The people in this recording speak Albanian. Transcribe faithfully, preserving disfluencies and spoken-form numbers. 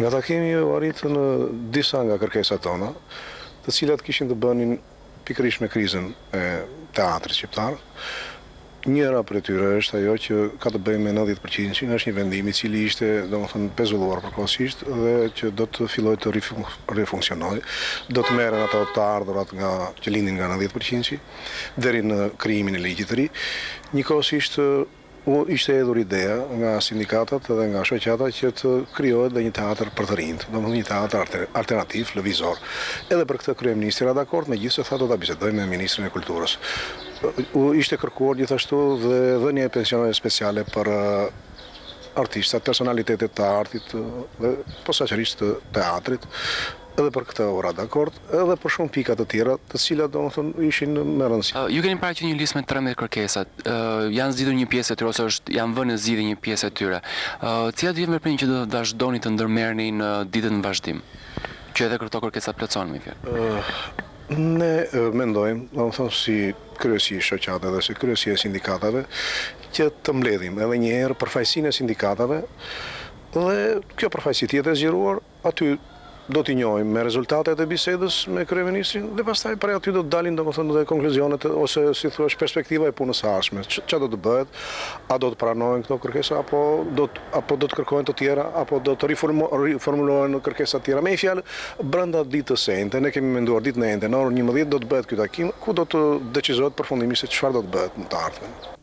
Nga takimi u arritën disa nga kërkesat tona, të cilat kishin të bënin pikërisht me krizën e teatrit shqiptar. Njëra për e tyre është ajo që ka të bëjë me nëntëdhjetë përqind, është një vendim i cili ishte, domethënë, pezulluar përkohësisht dhe që do të fillojë të rifunksionojë. Do të merren ato të ardhurat nga që lindin nga nëntëdhjetë përqind deri në krijimin e ligjit të ri. Njëkohësisht u ishte hedhur ideja nga sindikatat dhe nga shoqata që të krijohet dhe një teatr për të rinjt, domethënë një teatr alternativ, lëvizor. Edhe për këtë kryeministri era dakord, megjithëse tha do ta bisedoj me ministrin e kulturës. U ishte kërkuar gjithashtu dhe dhënia e pensioneve speciale për artistat, personalitetet të artit dhe posaçërisht të teatrit. Edhe për këtë ora dakord, edhe për shumë pika të tjera, të cilat domethënë ishin me rëndësi. Uh, ju keni parë që një listë me trembëdhjetë kërkesat, uh, janë zgjidhur një pjesë e tyre ose është janë vënë në zgjidhje një pjesë e tyre. Uh, cilat janë veprimit që do të vazhdoni të ndërmerrni në ditën në vazhdim? Që edhe këto kërkesa plotësohen me fjalë. Uh, ne uh, mendojmë, domethënë si kryesi i shoqatave dhe si kryesi e sindikatave, që të mbledhim edhe një herë përfaqësinë e sindikatave dhe kjo përfaqësi të jetë e zgjeruar aty do t'i njohim me rezultatet e bisedës me kryeministrin dhe pastaj prej aty do të dalin domethënë dhe konkluzionet ose si thua perspektiva e punës së ardhshme. Ç'a do të bëhet? A do të pranohen këto kërkesa apo do të apo do të kërkohen të tjera apo do të riformulohen kërkesa të tjera? Me një fjalë, brenda ditës së enjte, ne kemi menduar ditën e enjte në orën njëmbëdhjetë do të bëhet ky takim ku do të decizohet përfundimisht se çfarë do të bëhet në të ardhmen.